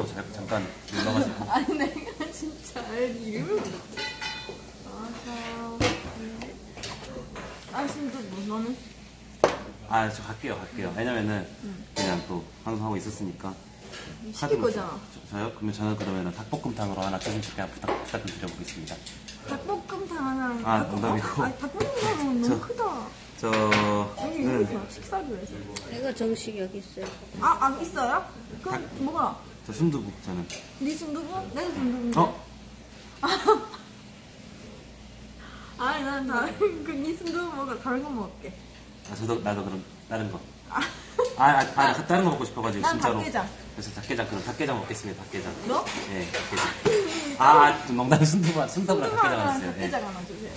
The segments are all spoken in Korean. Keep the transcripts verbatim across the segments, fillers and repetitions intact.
또 자, 잠깐 놀러가지고. 아니 내가 진짜 이름을 모르겠어. 아, 아 순두부 너는? 아, 저 갈게요, 갈게요. 왜냐면은 응. 그냥 또 방송하고 있었으니까. 시킬 거잖아. 저, 저요? 그러면 저는 그러면은 닭볶음탕으로 하나 조금씩 그냥 부탁, 부탁 좀 드려보겠습니다. 닭볶음탕 하나랑. 아, 닭볶- 농담이고. 아, 아니, 닭볶음탕은 너무 저- 크다. 아니 저는 여기서 식사를 해서. 이거 정식 여기 있어요. 아, 아 있어요? 그럼 먹어라. 저 순두부 저는. 네 순두부? 내도 순두부인데. 어? 아니 난 다른 그네 순두부 먹어. 다른 거 먹을게. 아, 저도 나도 그럼 다른 거. 아, 아, 아, 아 다른 거 먹고 싶어가지고 난 진짜로. 닭게장. 그래서 닭게장 그럼 닭게장 먹겠습니다. 닭게장. 너? 예, 닭게장. 아, 좀 농담 순두부 순두부랑 닭게장 순두부랑 하셨어요. 예. 닭게장 하나 주세요.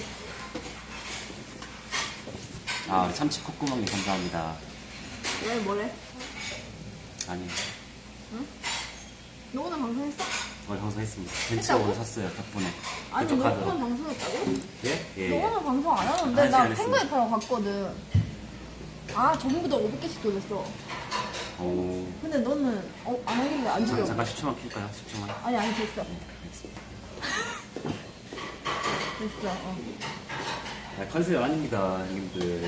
아, 우리 참치 콧구멍님 감사합니다. 왜 뭐래? 아니, 너 오늘 방송했어? 오늘 방송했습니다. 벤츠가 오늘 샀어요 덕분에. 아니 그쪽 너 카드로. 오늘 방송했다고? 예? 예. 너 예. 오늘 방송 안 하는데 한 나 시간 팬가입 했습니다. 하러 갔거든. 아 전부 다 오백 개씩 돌렸어. 오. 근데 너는 어, 안 하길래 안 아, 주려고. 잠깐 십 초만 킬까요? 십 초만. 아니 아니 됐어. 됐어. 어. 아, 컨셉 아닙니다, 형님들.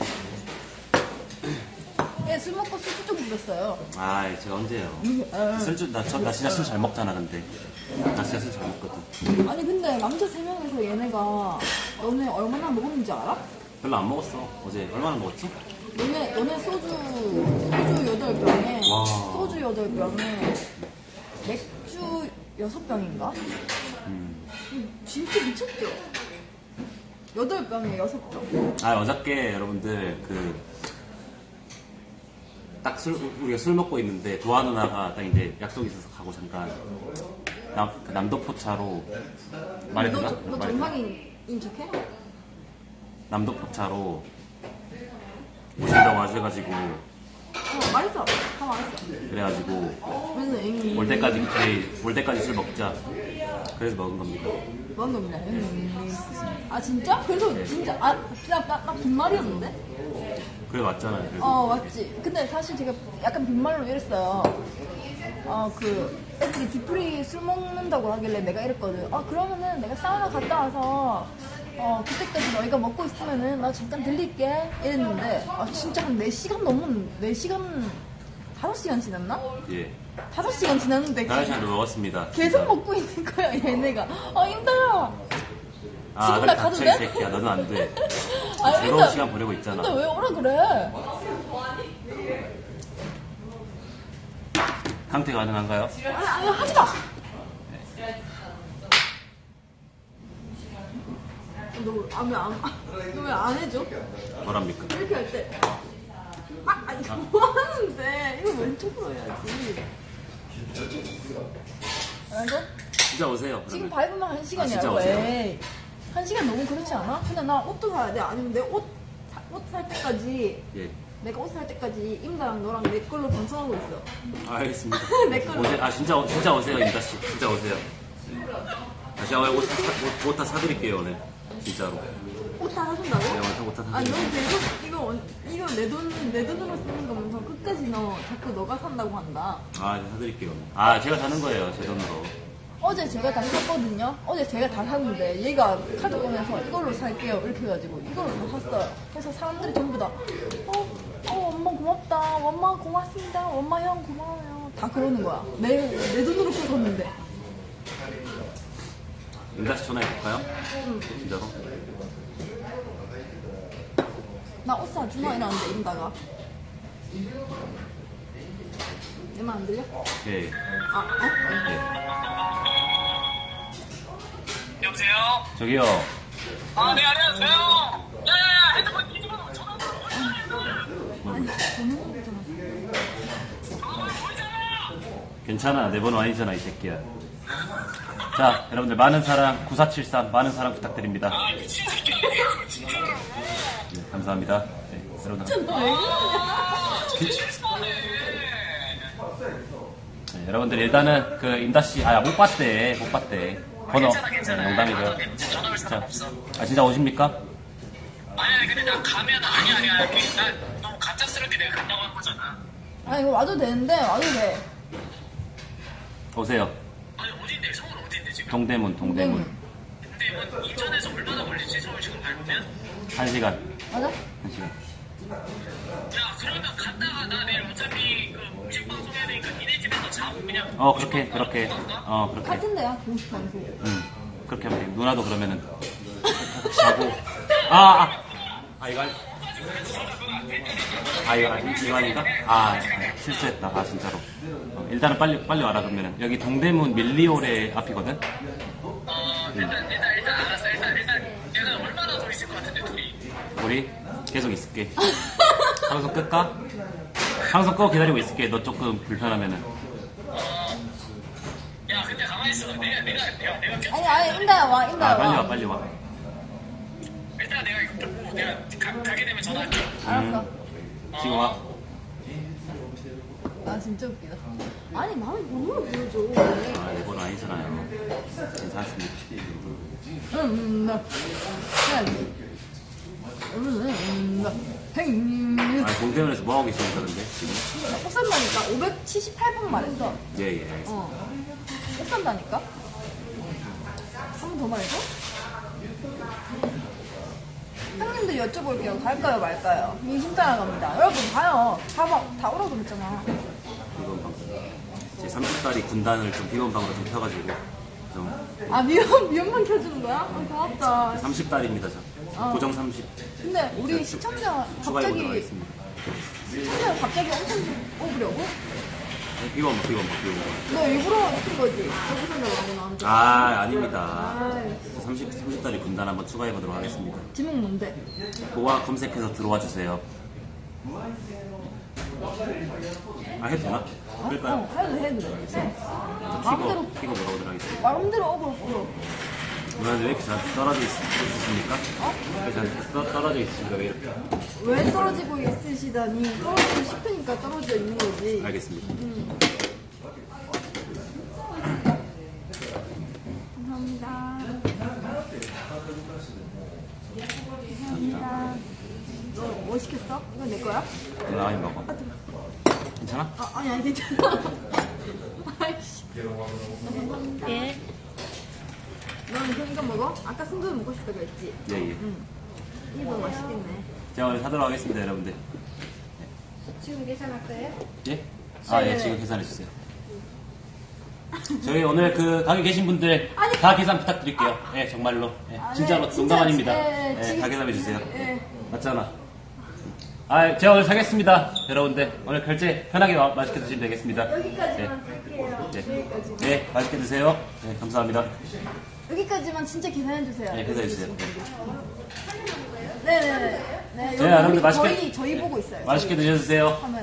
얘 술 먹고 술주 좀 부렸어요. 아, 제가 언제요? 에. 술주, 나, 저, 나 진짜 술 잘 먹잖아, 근데. 나 진짜 술 잘 먹거든. 아니 근데 남자 세 명에서 얘네가 너네 얼마나 먹었는지 알아? 별로 안 먹었어. 어제 얼마나 먹었지? 너네 너네 소주 소주 여덟 병에 와. 소주 여덟 병에 맥주 여섯 병인가? 음. 진짜 미쳤죠? 여덟 병에 여섯 병. 아, 어저께 여러분들, 그, 딱 술, 우리가 술 먹고 있는데, 도화 누나가 딱 이제 약속이 있어서 가고 잠깐, 남, 그 남도포차로, 말해도 너, 되나? 너 말해도 되나? 정상인인 척해? 남도포차로 오신다고 하셔가지고, 어 말했어. 다 말했어. 그래가지고, 그래서 앵이 올 때까지, 저희, 올 때까지 술 먹자. 그래서 먹은 겁니다. 뭔 놈이냐? 아 진짜? 그래서 네. 진짜 아나나 빈말이었는데? 그래, 맞잖아요. 그래서. 어 맞지. 근데 사실 제가 약간 빈말로 이랬어요. 어 그 애들이 디프리 술 먹는다고 하길래 내가 이랬거든. 아 그러면은 내가 사우나 갔다 와서 어 그때까지 너희가 먹고 있으면은 나 잠깐 들릴게 이랬는데 아 진짜 한 네 시간 넘은 네 시간 다섯 시간 지났나? 예. 다섯 시간 지났는데 다른 시간도 먹었습니다. 계속 진짜. 먹고 있는 거야 얘네가. 아 힘들어. 아, 지금 그래, 나 가도 닥쳐, 돼? 이 새끼야. 너는 안 돼. 아, 새로운 일단- 시간 보내고 있잖아. 근데 왜 오라 그래? 강퇴 가능한가요? 아니 아니 하지 마. 너왜안 안 해줘? 뭐랍니까? 이렇게 할 때. 아 아니 뭐 하는데? 이거 왼쪽으로 해야지. 알죠? 진짜 오세요. 지금 그러면. 밟으면 한 시간이야. 아, 진짜 오세요? 왜? 한 시간 너무 그렇지 않아? 근데 나 옷도 사야 돼. 아니면 내 옷 옷 살 때까지 예. 내가 옷 살 때까지 임다랑 너랑 내 걸로 방송하고 있어. 아, 알겠습니다. 내 걸로. 오세, 아, 진짜, 진짜 오세요, 임다씨. 진짜 오세요. 아, 제가 오늘 옷, 사, 옷, 옷 다 사드릴게요, 오늘. 진짜로. 옷 다 사준다고? 네, 오늘 옷 다 아니 너 사드릴게요. 계속 이거 원- 이거 내 돈 내 돈으로 쓰는 거면서 끝까지 너 자꾸 너가 산다고 한다. 아, 네, 사드릴게요. 오늘. 아, 제가 사는 거예요, 제 돈으로. 어제 제가 다 샀거든요. 어제 제가 다 샀는데 얘가 카드 꺼내서 이걸로 살게요 이렇게 해가지고 이걸로 다 샀어요. 그래서 사람들이 전부 다 어, 어 엄마 고맙다. 엄마 고맙습니다. 엄마 형 고마워요. 다 그러는 거야. 내 내 돈으로 긁었는데. 임다씨 전화해볼까요? 응. 진짜로? 나 옷 사주나 이러는데 임다가. 내 말 안 들려? 예. 아 어? 예. 여보세요? 저기요. 아, 네, 안녕하세요. 야, 야, 야, 핸드폰 뒤집어 놓고 전화 좀 아니 번호 보잖아. 괜찮아. 내 번호 아니잖아, 이 새끼야. 자, 여러분들 많은 사랑, 구사칠삼 많은 사랑 부탁드립니다. 아, 미친 새끼. 진짜로. 네, 감사합니다. 네, 여러분들. 너 왜 그러냐? 진짜 실수하네. 네, 여러분들 일단은 그 임다씨, 아, 못 봤대. 못 봤대. 번호. 괜찮아, 괜찮아. 네, 농담이고요. 아, 진짜 전화 올 사람 없어. 아, 진짜 오십니까? 아니, 아니, 근데 나 가면 아니, 아니, 아니. 나 너무 갑작스럽게 내가 간다고 한 거잖아. 아 이거 와도 되는데 와도 돼. 오세요. 아니 어딘데? 서울 어딘데 지금? 동대문, 동대문. 근데 뭐 인천에서 얼마나 걸리지? 서울 지금 밟으면? 한 시간. 맞아? 한 시간. 야 그러면 갔다가 나 내일 어차피 그 음식 방송 해야 되니까 니네 집에서 자고 그냥 어, 그렇게, 그렇게. 어, 그렇게. 같은 데야, 공식 방송. 응. 그렇게 하면 돼. 누나도 그러면은. 자고. 아, 아. 아, 이거. 할- 아, 이거, 아, 이거 아닌가? 아, 아, 실수했다. 아, 진짜로. 어, 일단은 빨리, 빨리 와라, 그러면은. 여기 동대문 밀리오레 앞이거든? 어 일단 일단 일단 알았어 일단 일단 내가 얼마나 더 있을 것 같은데 둘이 우리 계속 있을게. 방송 끌까? 방송 끄고 기다리고 있을게. 너 조금 불편하면은. 야 근데 가만히 있어 내가 내가 내가 내가 껴 아니, 아니, 임다야 와, 임다야 아, 빨리 와. 와, 빨리 와. 일단 내가 이거 듣고 내가 가, 가게 되면 전화할게 알았어. 지금 와. 아, 진짜 웃기다. 아니, 마음이 번호를 보여줘. 왜? 아, 이건 아니잖아요. 괜찮습니다. 응, 응, 나. 해야지. 응, 응, 응, 나. 행. 아, 동대문에서 뭐하고 계십니까, 근데? 지금? 꼭 산다니까. 오백칠십팔 번 말했어. 예, 예, 알겠습니다. 어. 꼭 산다니까. 한 번 더 말해줘. 형님도 여쭤볼게요. 갈까요, 말까요? 민심 따라갑니다. 여러분, 가요. 다, 막, 다 오라고 그랬잖아. 비번방. 제 삼십 달이 군단을 좀 비번방으로 좀 펴가지고. 좀. 아, 미연, 미연만 켜주는 거야? 아, 고맙다. 삼십 달입니다, 저. 어. 고정 삼십. 근데 우리 시청자 추가해보도록 갑자기, 하겠습니다. 시청자 갑자기 엄청 뽑으려고? 네, 비번방, 비번방, 비번방. 너 일부러 시킨 거지? 저기 산다고 나한테. 아, 아닙니다. 아이, 저 삼십, 삼십 달이 군단 한번 추가해보도록 하겠습니다. 지목 뭔데? 그거 검색해서 들어와 주세요. 아, 해도 되나? 어? 끌까요? 어, 해도 돼, 해도 돼. 해. 마음대로, 키고, 키고 물어보도록 하겠습니다. 마음대로 업어, 업어. 누나는 왜 이렇게 잘 떨어져 있, 있으십니까? 어? 왜 잘 떨어져 있으십니까? 왜 이렇게? 왜 떨어지고 있으시다니? 떨어지고 싶으니까 떨어져 있는 거지. 알겠습니다. 감사합니다. 감사합니다. 너 뭐 시켰어? 이건 내 거야? 누나 많이 먹어. 괜찮아? 아, 아니, 아니, 괜찮아. 아이씨. 감사합니다. 예. 너는 그럼 이거 먹어? 아까 순두부 먹고 싶다고 했지? 예, 예. 응. 이거 맛있겠네. 제가 오늘 사도록 하겠습니다, 여러분들. 지금 계산할 거예요? 예? 아, 예, 지금 계산해 주세요. 저희 오늘 그 가게 계신 분들 아니. 다 계산 부탁드릴게요. 예, 정말로. 예, 아, 진짜로 네, 농담 진짜, 아닙니다. 예, 예, 지금- 다 계산해 주세요. 예. 맞잖아. 아, 제가 오늘 사겠습니다, 여러분들. 오늘 결제 편하게 마- 맛있게 드시면 되겠습니다. 여기까지만 쓸게요. 네. 여기까지. 네, 맛있게 드세요. 네, 감사합니다. 여기까지만 진짜 계산해주세요. 네, 계산해 주세요. 네. 네네네. 네, 여기 네, 여러분들 우리 맛있게 저희, 저희 보고 있어요. 맛있게 저희. 드셔주세요. 카메라.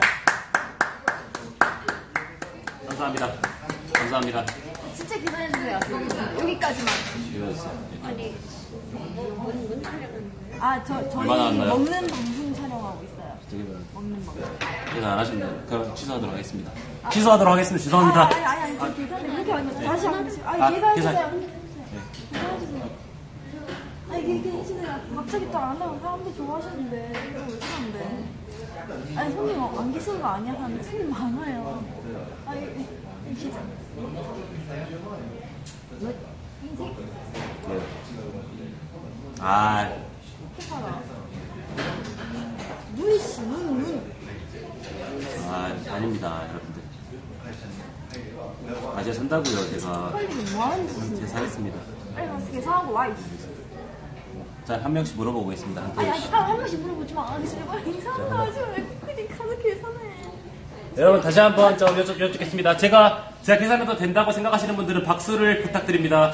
감사합니다. 감사합니다. 진짜 계산해주세요. 여기, 여기까지만. 드셔주세요. 네. 아니, 뭐, 뭔, 뭔 하려고 하는 거예요? 아, 저, 저희 얼마나 왔나요? 먹는 방송 촬영하고 있어요. 저기 뭐 먹는 방송. 계산 안 하시면 그럼 취소하도록 하겠습니다. 취소하도록 하겠습니다. 죄송합니다. 아, 아니, 아니, 아니, 저 계산을 그렇게 안 했어요. 다시 한 번씩. 아니, 아, 계산해주세요. 계산. 계산해주세요. 아니, 이게, 이게 해주세요. 갑자기 또 안 하면 사람들이 좋아하시는데, 이거 왜 그러는데. 아니, 손님 어, 안 계시는 거 아니야? 하는데 손님 많아요. 아니, 이, 이 계산. 왜? 흰색? 네. 아, 어떻게 살아? 눈이 씨, 눈, 눈. 아, 아닙니다, 여러분들. 아, 제가 산다고요, 제가. 빨리 뭐 하는 제가 짓이야? 사겠습니다. 빨리 가서 계산하고 와, 이씨. 자, 한 명씩 물어보고 있습니다. 한 아니, 아니, 명씩. 한, 한 번씩 물어보지 마. 아니, 제발 계산도 하지 말고 그냥 가서 계산해. 여러분, 다시 한번 좀 여쭙, 여쭙겠습니다. 제가, 제가 계산해도 된다고 생각하시는 분들은 박수를 부탁드립니다.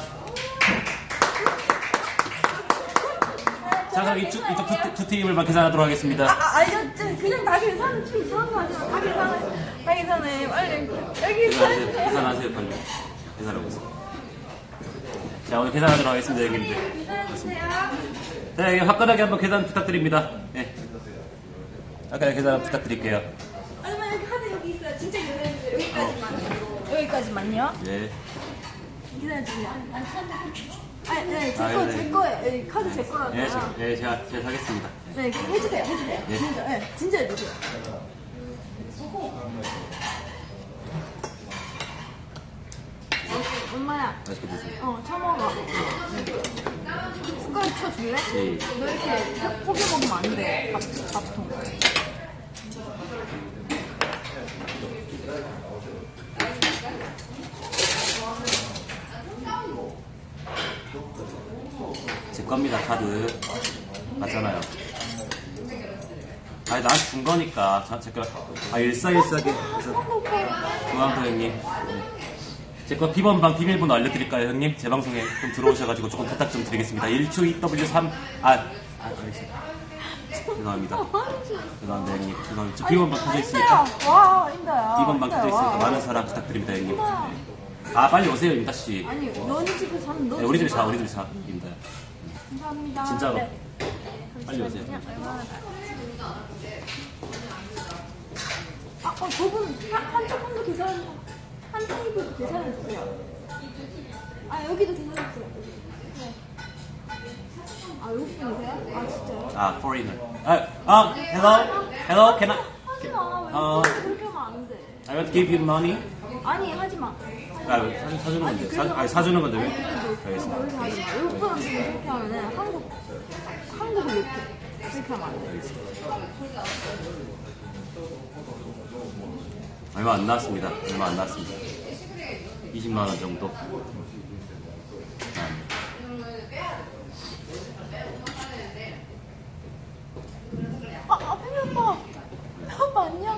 자, 그럼 이쪽, 이쪽 두, 두 팀을만 계산하도록 하겠습니다. 아, 아, 아니, 저, 저, 그냥 다 계산해. 좀 이상한 거 하지 마. 다 계산해. 다 계산해. 빨리. 여기 계산하세요, 계산해. 계산하세요, 빨리. 계산하고 있어요. 자, 오늘 계산하도록 하겠습니다, 형님들. 계산해주세요. 자, 여기 화끈하게 한번 계산 부탁드립니다. 네. 화끈하게 계산 부탁드릴게요. 아니면 여기 카드 여기 있어요. 진짜 계산해주세요. 여기까지만. 여기까지만요. 네. 계산해주세요. 아니, 네, 제 아, 거, 네. 제 거예요. 네, 카드 제 거라서. 네, 제, 네, 제가, 제가 사겠습니다. 네, 해주세요. 해주세요. 네. 진짜, 네, 진짜 해주세요. 엄마야. 맛있게 드세요. 어, 쳐먹어. 숟가락 쳐줄래? 예. 너 이렇게 포개 먹으면 안 돼. 밥, 밥통. 제 겁니다, 카드. 맞잖아요. 아니, 나한테 준 거니까. 자, 제가, 아, 일사일사게. 중앙도 형님. 제 거 비번방 비밀번호 알려드릴까요, 형님? 제 방송에 좀 들어오셔가지고 조금 부탁 좀 드리겠습니다. 일투 이더블유 삼, 아, 아, 알겠습니다. 죄송합니다. 죄송합니다, 형님. 죄송합니다. 저 비번방 켜져 있으니까. 와, 인다야. 비번방 켜져 있으니까 많은 사랑 부탁드립니다, 형님. 네. 아, 빨리 오세요, 임다씨. 아니, 너네 집에 사는 너. 네, 우리 집에 사, 우리 집에 사, 임다야. 감사합니다. 진짜로. 네. 빨리 오세요. 아, 어, 저분, 한, 한쪽 분도 계산, 한 테이블도 계산해주세요. 아, 여기도 계산해주세요. 네. 아, 여기 분이세요? 아, 진짜요? 아, foreigner. 아, 아, hello? Hello? Can I? 하지 마. 왜 어. 그렇게 하면 안 돼. I want to give you money. 아니, 하지 마. 아, 사, 사주는 건데. 사, 아니, 사주는 건데 왜? 알겠습니다. 여기서 하지 마. 외국 사람들이 그렇게 하면은 한국, 한국을 이렇게, 이렇게 하면 안 돼. 얼마 안 나왔습니다. 얼마 안 나왔습니다. 이십만 원 정도. 아, 아, 아, 팬이 오빠. 오빠 안녕?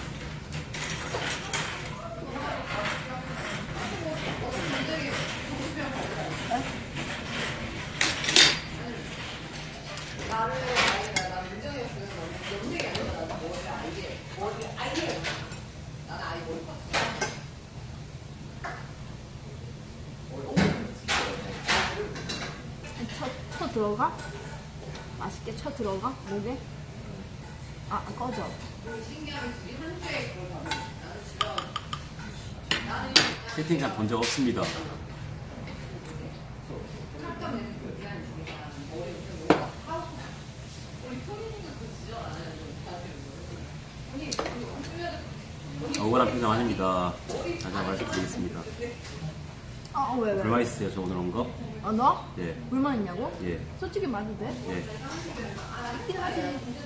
쳐, 쳐 들어가? 맛있게 쳐 들어가? 목에? 아, 꺼져. 채팅창 본 적 없습니다. 억울한 표정 아닙니다. 다시 한번 말씀드리겠습니다. 아, 왜, 왜? 불만 있으세요, 저 오늘 온 거? 아, 너? 예. 불만 있냐고? 예. 솔직히 말해도 돼? 예. 있긴 하지.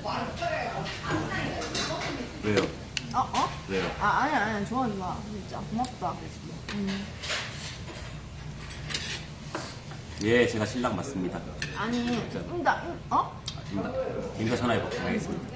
왜요? 어? 어? 왜요? 아, 아니야, 아니야. 좋아, 좋아. 진짜. 고맙다. 음. 예, 제가 신랑 맞습니다. 아니, 응다, 응, 어? 아, 임다. 임다 전화해볼게요. 알겠습니다.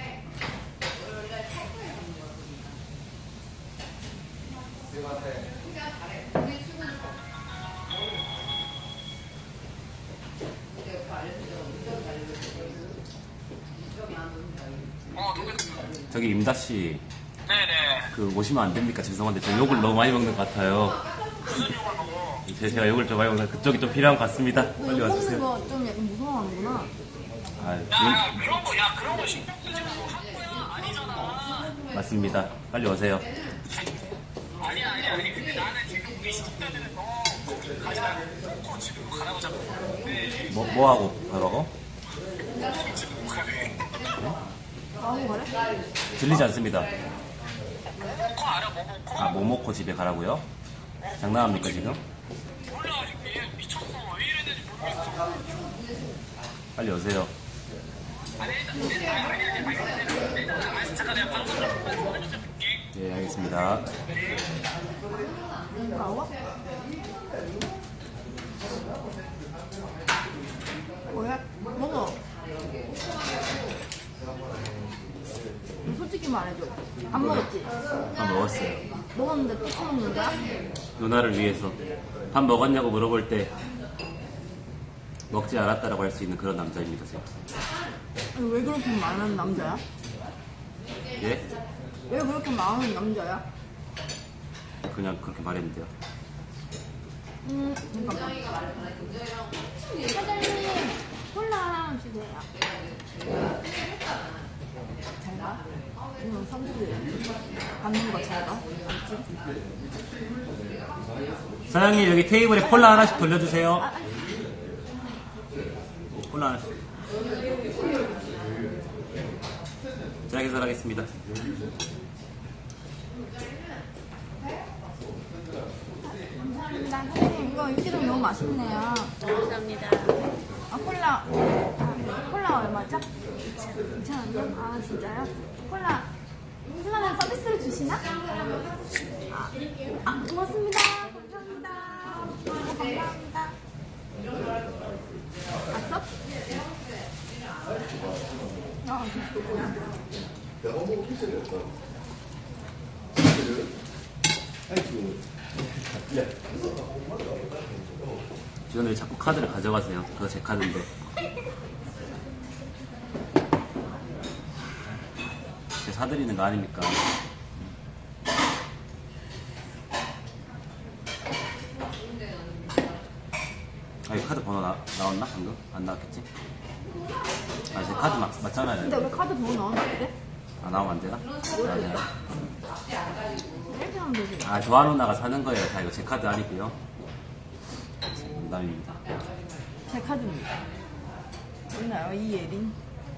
어, 누구? 저기 임다씨, 네네. 그 오시면 안 됩니까? 죄송한데 저 욕을 너무 많이 먹는 것 같아요. 무슨 욕을 먹어? 제- 제가 욕을 좀 많이 먹는 그쪽이 좀 필요한 것 같습니다. 빨리 먹는 와주세요. 거 좀 약간 무서워하는구나. 아, 야, 야, 그런 거, 야, 그런 거 신경 쓰지 말고 한 거야? 아니잖아. 음, 맞습니다. 빨리 오세요. 아니야, 아니야, 아니. 근데 나는 지금 우리 시청자들은 너 거기 가지 말고 코코 집으로 가라고 자꾸. 네. 뭐, 뭐 하고 가라고? 코코 집으로 가래. 나하고 가래? 들리지 않습니다. 코코 알아, 뭐 코코? 아, 모모코 집에 가라고요? 장난합니까, 지금? 몰라, 얘 미쳤어. 왜 이랬는지 모르겠어. 빨리 오세요. 아니, 일단, 일단, 아니, 아니, 아니, 아니, 아니, 일단, 아니, 잠깐 내가 방송 좀 해주세요. 볼게. 예, 알겠습니다. 나와? 왜? 먹어. 솔직히 말해줘. 안 먹었지? 밥 먹었어요. 먹었는데 또 처먹는 거야? 누나를 위해서. 밥 먹었냐고 물어볼 때 먹지 않았다라고 할 수 있는 그런 남자입니다, 제가. 아니, 왜 그렇게 말하는 남자야? 예? 왜 그렇게 말하는 남자야? 그냥 그렇게 말했는데요. 음, 잠깐만. 사장님, 콜라 주세요. 잘 봐. 이런 선수들 받는 거 잘 봐. 알지? 사장님, 여기 테이블에 콜라 하나씩 돌려주세요. 아, 콜라 하나씩. 제가 계산하겠습니다. 감사합니다. 사장님, 이거 육개장 너무 맛있네요. 감사합니다. 아, 콜라. 아, 콜라 얼마죠? 이천 원이요? 아, 진짜요? 콜라. 콜라는 서비스로 주시나? 아, 아 고맙습니다. 감사합니다. 어, 감사합니다. 왔어? 아, 지금 왜 자꾸 카드를 가져가세요? 그거 제 카드인데. 제 사드리는 거 아닙니까? 아, 이 카드 번호 나, 나왔나? 방금? 안 나왔겠지? 아, 제 카드 맞, 맞잖아요. 근데 왜 카드 번호 나오는데? 아, 나오면 안 되나? 아, 되나? 이렇게 하면 되지. 아, 조아 누나가 사는 거예요. 다 이거 제 카드 아니고요. 농담입니다. 제 카드입니다. 있나요? 이예린.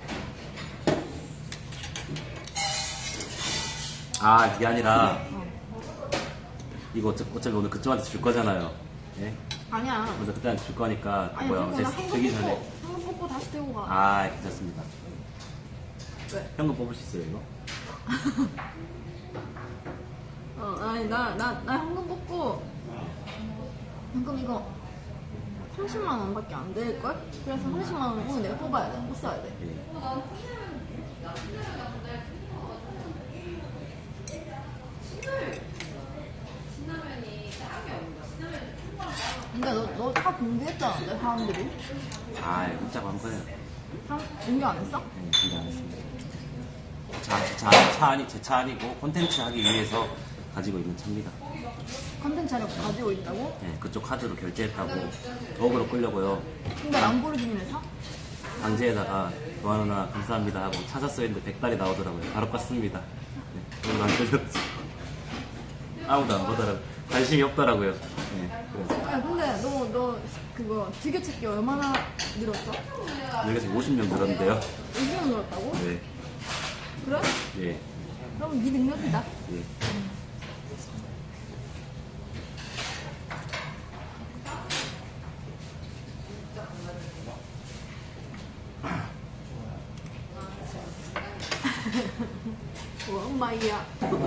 아, 이게 아니라 이거 어차- 어차피 오늘 그쪽한테 줄 거잖아요. 예? 아니야. 먼저 그때한테 줄 거니까 아니, 뭐야? 근데 나 어제 한국 되기 뽑고, 전에. 한국 뽑고 다시 들고 가. 아, 괜찮습니다. 왜? 현금 뽑을 수 있어요, 이거? 어, 아니, 나, 나, 나 현금 뽑고, 현금 이거 삼십만 원밖에 안 될걸? 그래서 삼십만 원 오늘 내가 뽑아야 돼. 못 써야 돼. 예. 근데 너, 너 다 공개했잖아, 내 사람들이. 아, 문자가 한 거예요. 다 공개 안 했어? 네, 진짜 안 했습니다. 차, 제 차, 차 아니, 제 차 아니고 콘텐츠 하기 위해서 가지고 있는 차입니다. 컨텐츠를 가지고 있다고? 네, 그쪽 카드로 결제했다고 더욱으로 끌려고요. 근데 람보르기니를 사? 방지에다가 조아 누나 감사합니다 하고 찾았어야 했는데 백달이 나오더라고요. 바로 껐습니다. 네, 오늘 안 끌렸지. 아무도 안 보더라고요. 관심이 없더라고요. 네, 그래서 야, 근데 너, 너 그거 즐겨찾기 얼마나 늘었어? 여기서 오십 명 늘었는데요. 오십 명 늘었다고? 네, 그래? 예, 그럼 네 능력이다. 예. 뭐, 엄마이야.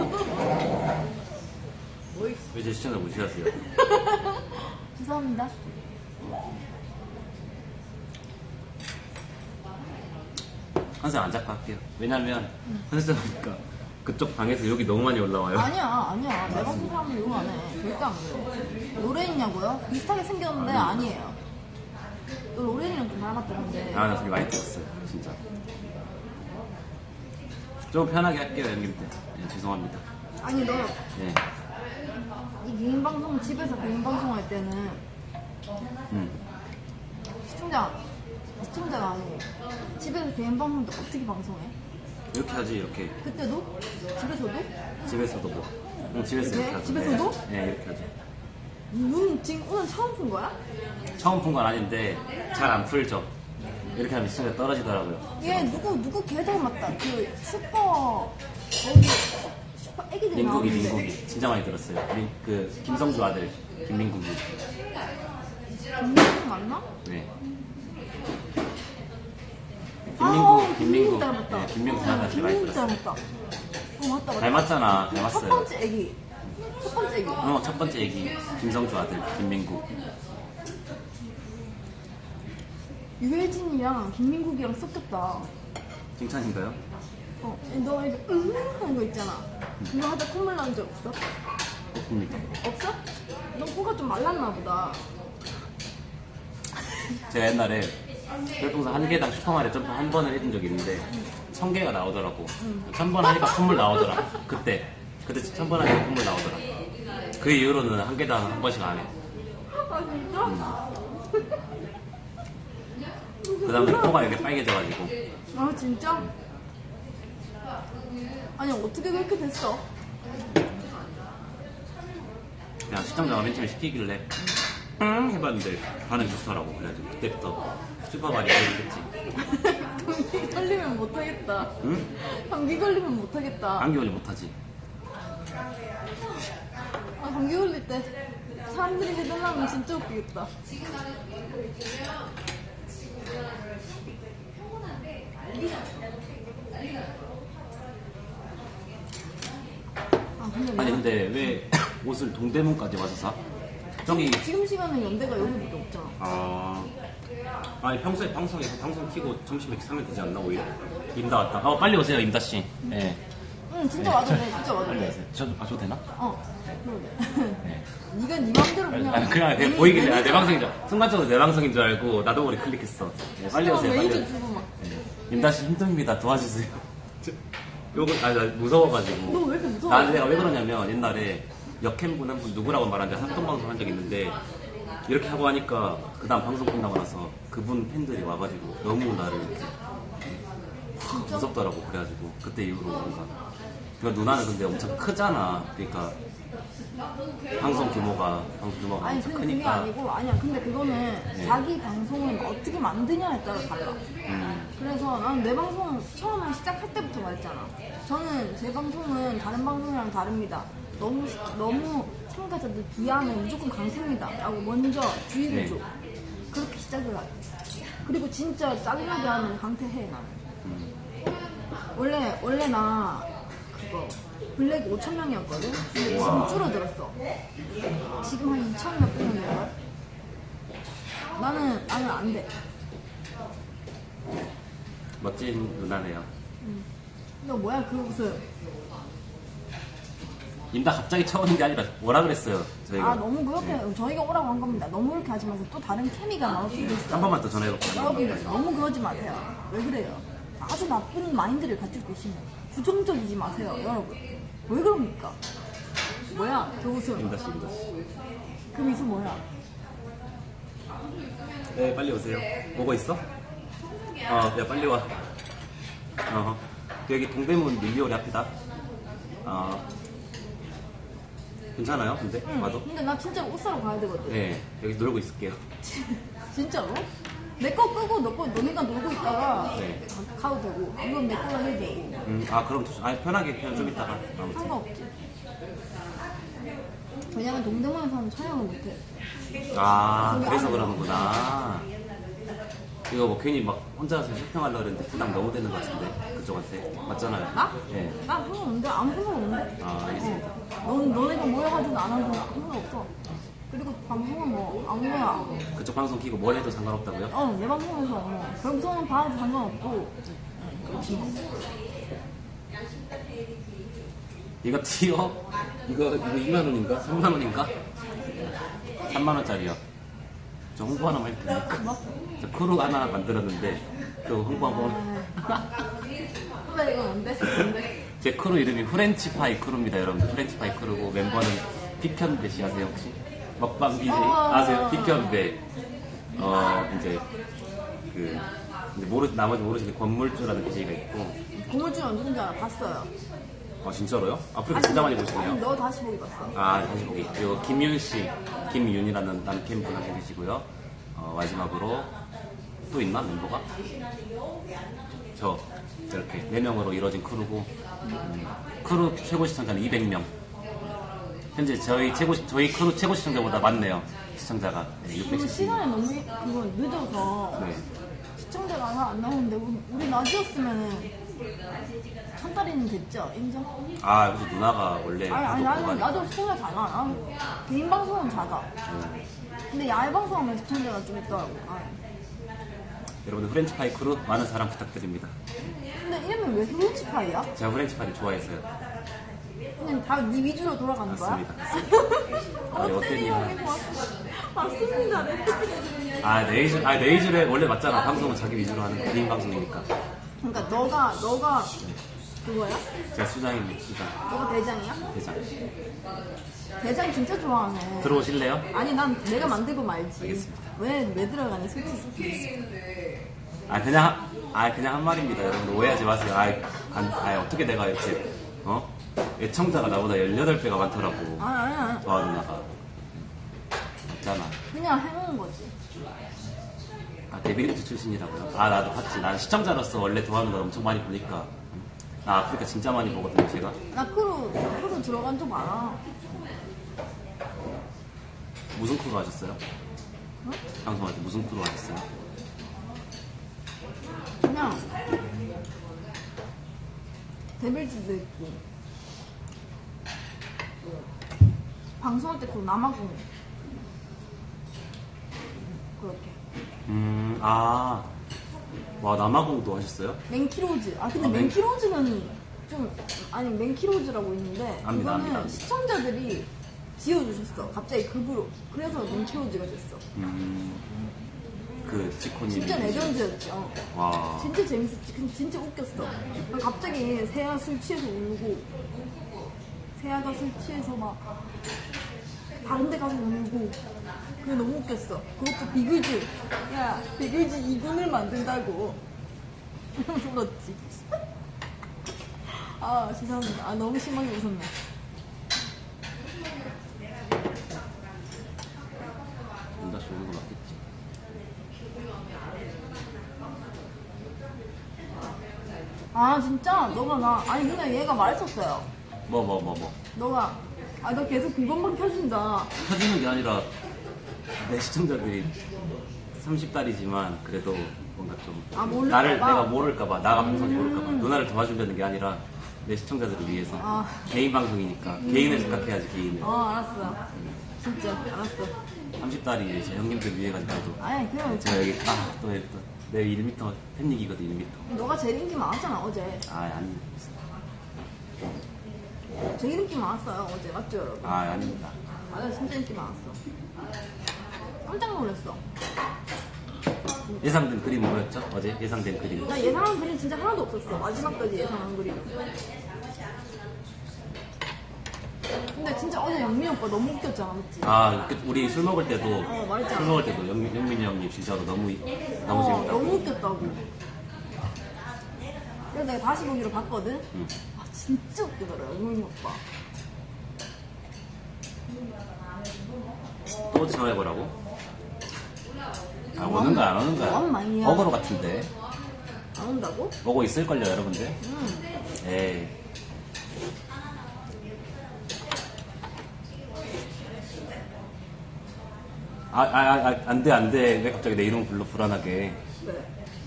뭐이 왜 제 시청자 무시하세요? 죄송합니다. 항상 안 잡고 할게요. 왜냐면 항상 보니까 그쪽 방에서 욕이 너무 많이 올라와요. 아니야, 아니야. 내가 본 사람은 욕 안 해. 절대 안 그래. 로렌이냐고요? 비슷하게 생겼는데 아니에요. 너 로렌이랑 좀 닮았다는데. 아, 나 소리 많이 들었어요. 진짜. 좀 편하게 할게요, 형님들. 네, 죄송합니다. 아니, 너 네. 이 개인 방송 집에서 개인 방송 할 때는 음. 시청자 시청자가 아니고 집에서 개인 방송도 어떻게 방송해? 이렇게 하지, 이렇게. 그때도 집에서도? 집에서도 뭐. 응, 집에서 네, 이렇게 하죠. 집에서도? 네, 네, 이렇게 하죠. 눈 지금 오늘 처음 푼 거야? 처음 푼 건 아닌데, 잘 안 풀죠. 이렇게 하면 시청자 떨어지더라고요. 얘 누구 누구 개 닮았다. 그 슈퍼 거기 슈퍼 애기들 민국이, 나오는데. 민국이. 진짜 많이 들었어요. 민, 그, 김성주 아들, 김민국이. 김민국 맞나? 네. 아우, 김민국, 김민국. 닮았다. 네, 김민국 닮았지, 많이 김민국 들었어요. 닮았다. 어 맞다 맞다. 닮았잖아, 첫 닮았어요. 번째 애기. 첫 번째 애기. 어, 첫 번째 얘기. 김성주 아들, 김민국. 유해진이랑 김민국이랑 섞였다. 칭찬인가요? 어, 너 이제 음 하는 거 있잖아. 그거 하다 콧물 나는 적 없어? 없습니다. 없어? 너 코가 좀 말랐나 보다. 제가 옛날에 별풍선 한 개당 슈퍼마리오 점프 한 번을 해준 적이 있는데 천 개가 나오더라고. 천 번 하니까 콧물 나오더라. 그때 그때 천 번 하니까 콧물 나오더라. 그 이후로는 한 개당 한 번씩 안 해. 아 진짜? 그 다음에 코가 이렇게 빨개져가지고 아 진짜? 아니 어떻게 그렇게 됐어? 그냥 시청자가 맨 처음에 시키길래 응 해봤는데 반응이 좋더라고. 그래가지고 그때부터 슈퍼마리오 해야겠지. 감기 걸리면 못하겠다. 응? 감기 걸리면 못하겠다. 감기 걸리 못하지. 아 감기 걸릴 때 사람들이 해달라면 진짜 웃기겠다. 아 근데 아니 내가 근데 왜 옷을 동대문까지 와서 사? 저기 지금 시간은 연대가 여기밖에 없잖아. 아 아니 평소에 방송에서 방송 키고 점심 이렇게 사면 되지 않나 오히려? 임다 왔다. 어 빨리 오세요 임다 씨. 예. 응 진짜 와도 돼. 진짜 와도 빨리 돼. 오세요. 저 아, 저 되나? 어. 그러네. 네가 네 맘대로 그냥. 아, 그냥, 그냥 보이길래 아, 내 방송인 줄 알- 순간적으로 내 방송인 줄 알고 나도 모르게 클릭했어. 예, 빨리 오세요. 빨리 메이저 오세요. 주고 막. 임다 씨 힘듭니다. 도와주세요. 요거 아 나 무서워가지고. 너 왜 이렇게 무서워? 나한테 내가 왜 그러냐면 옛날에 역캠분 한 분 누구라고 말하는데 합동 방송 한 적 있는데 이렇게 하고 하니까 그 다음 방송 끝나고 나서 그분 팬들이 와가지고 너무 나를 이렇게 진짜? 무섭더라고. 그래가지고 그때 이후로 뭔가 그러니까 누나는 근데 엄청 크잖아. 그러니까 방송 규모가 방송 규모가 아니 엄청 근데 그게 크니까 아니고 아니야. 근데 그거는 네. 자기 방송을 어떻게 만드냐에 따라 달라. 음, 그래서 나는 내 방송 처음에 시작할 때부터 말했잖아. 저는 제 방송은 다른 방송이랑 다릅니다. 너무 너무 참가자들 비하면 무조건 강세입니다. 라고 먼저 주의를 네. 줘. 그렇게 시작을 하. 그리고 진짜 짜증나게 하면 강퇴해 나는. 음. 원래 원래 나 그거 블랙 오천 명이었거든. 근데 지금 우와. 줄어들었어. 지금 한 이천 몇 명 될걸? 나는 나는 안 돼. 멋진 누나네요. 너 뭐야 그 무슨 임다 갑자기 쳐오는 게 아니라 뭐라 그랬어요 저희가. 아 너무 그렇게 저희가 오라고 한 겁니다. 너무 그렇게 하지 마세요. 또 다른 케미가 나올 수도 있어. 한 번만 더 전화해볼게요. 여러분 너무 그러지 마세요. 왜 그래요? 아주 나쁜 마인드를 가지고 계시네. 부정적이지 마세요, 여러분. 왜 그럽니까? 뭐야 그 웃음? 임다 씨, 임다 씨. 그 미소 뭐야? 네, 빨리 오세요. 보고 있어? 어, 야, 빨리 와. 어, 여기 동대문 밀리오리 앞이다. 어, 괜찮아요? 근데 응. 와도? 근데 나 진짜 옷 사러 가야 되거든. 네, 여기 놀고 있을게요. 진짜로? 내 거 끄고 너 거 너네가 놀고 있다가 네. 가- 가도 되고 이건 내 거라 해도 되고 음, 아, 그럼 좀- 아, 편하게 그냥 좀 이따가. 아무튼. 상관없지. 왜냐면 동대문에서는 촬영을 못해. 아, 그래서 그러는구나. 이거 뭐 괜히 막 혼자서 쇼핑하려고 그랬는데 부담 너무 되는 것 같은데 그쪽한테 맞잖아요. 나? 네. 나 상관없는데 아무 상관없는데. 아, 알겠습니다. 어. 넌 너네가 뭘 하든 안 하든 아무 상관없어. 그리고 방송은 뭐 아무거나 그쪽 방송 키고 뭘 해도 상관없다고요? 어 내 방송에서 어, 방송은 봐도 상관없고 그렇지 뭐. 이거 티어? 이거, 이거 이만 원인가? 삼만 원인가? 삼만 원짜리요. 저 홍보 하나만 해도 됩니까? 뭐? 저 크루 하나 만들었는데, 그 홍보 한번. 근데 이건 뭔데? 뭔데? 제 크루 이름이 프렌치파이 크루입니다, 여러분. 프렌치파이 크루고, 멤버는 피편배 씨 아세요, 혹시? 먹방 비제이 어. 아세요? 피편배. 어, 이제, 그, 근데 모르, 나머지 모르시는 권물주라는 비제이가 있고, 고물주는 누군지 알아? 봤어요. 어, 진짜로요? 아프리카 진짜 많이 보시네요. 아니, 너 다시 보기 봤어. 아, 다시 보기. 그리고 김윤 씨, 김윤이라는 남캠 분 하고 계시고요. 어, 마지막으로 또 있나 멤버가? 저 이렇게 네 명으로 이루어진 크루고 음, 크루 최고 시청자는 이백 명. 현재 저희 최고 시- 저희 크루 최고 시청자보다 많네요. 시청자가 네, 그리고 육백십 명. 시간이 너무 그거 늦어서 네. 시청자가 하나 안 나오는데 우리, 우리 낮이었으면은 천 달이는 됐죠? 인정? 아, 그래서 누나가 원래 아니 아니 구독자가 나는 나도 시청자 잘 나. 나는 개인 방송은 작아. 음, 근데 야외 방송하면 시청자가 좀 있더라고. 아니. 여러분들 프렌치파이 크루 많은 사랑 부탁드립니다. 근데 이름이 왜 프렌치파이야? 제가 프렌치파이를 좋아해서요. 그냥 다 네 위주로 돌아가는 거야? 맞습니다. 아니, 어떤 어때요? 일이야? 맞습니다. 네. 아, 네이즈, 아, 네이즈를 원래 맞잖아. 방송은 자기 위주로 하는 거. 개인 방송이니까. 그러니까 너가 너가 그거야? 제가 수장입니다, 수장. 너가 대장이야? 대장. 대장 진짜 좋아하네. 들어오실래요? 아니 난 내가 만들고 말지. 알겠습니다. 왜 왜 들어가니 솔직히. 아, 그냥, 아, 그냥 한 말입니다. 여러분들 오해하지 마세요. 아, 안, 아, 어떻게 내가 이렇게, 어? 애청자가 나보다 열여덟 배가 많더라고. 아니 아니 아니. 저하 누나가. 맞잖아. 그냥 해놓은 거지. 아, 데뷔리트 출신이라고요? 아, 나도 봤지. 난 시청자로서 원래 도하 누나 엄청 많이 보니까. 아, 아프리카 진짜 많이 보거든요, 제가. 나 크루 크루 들어간 적 많아. 무슨 크루 하셨어요? 어? 방송할 때 무슨 크루 하셨어요? 그냥 데빌즈도 있고 방송할 때 그 남아공 그렇게 음, 아, 와 남아공도 하셨어요? 맨키로즈 아 근데 아, 맨- 맨키로즈는 좀 아니 맨키로즈라고 있는데 압니다, 그거는 압니다. 시청자들이 지어주셨어 갑자기 급으로 그래서 맨키로즈가 됐어 음, 그 지코님. 진짜 레전드였지 어. 와, 진짜 재밌었지 근데 진짜 웃겼어 갑자기 세아 술 취해서 울고 세아가 술 취해서 막 다른 데 가서 울고 그게 너무 웃겼어 그것도 비글즈 야 비글즈 이 군을 만든다고 이러면서 울었지 아 죄송합니다 아 너무 심하게 웃었네 문다시 오는 거 맞겠지? 아 진짜 너가 나 아니 근데 얘가 말했었어요 뭐 뭐 뭐 뭐. 너가 아 너 계속 그것만 켜준다 켜지는 게 아니라 내 시청자들이 삼십 달이지만 그래도 뭔가 좀 아, 모를까 나를 봐? 내가 모를까봐 나가 방송 음. 모를까봐 누나를 도와준다는 게 아니라 내 시청자들을 위해서 아. 개인 방송이니까 개인을 생각해야지 개인을. 어 알았어 진짜 알았어 삼십 달이 제 형님들 위해 가지고 아니 그럼 제가 여기 아또내 일 미터 팬 얘기거든 일 미터. 너가 제일 인기 많았잖아 어제 아 아니 제일 인기 많았어요 어제 맞죠 여러분? 아 아닙니다. 맞아 진짜 인기 많았어 깜짝 놀랐어 예상된 그림 뭐였죠? 어제 예상된 그림. 나 예상한 그림 진짜 하나도 없었어 마지막까지 예상한 그림 근데 진짜 어제 영민 오빠 너무 웃겼잖아 맞지? 아 그- 우리 술 먹을 때도 어, 말했잖아. 술 먹을 때도 영민, 영민이 형님 진짜로 너무 너무 어, 재밌다고. 너무 웃겼다고 그래서 내가 다시 보기로 봤거든? 응. 아 진짜 웃기더라 영민 오빠 또 전화해보라고? 아, 오는 거야, 안 오는 거야? 왕망이야. 어거로 같은데. 안 온다고? 오고 있을걸요, 여러분들? 응 에이. 아, 아, 아, 아, 안 돼, 안 돼. 왜 갑자기 내 이름 불러, 불안하게. 그래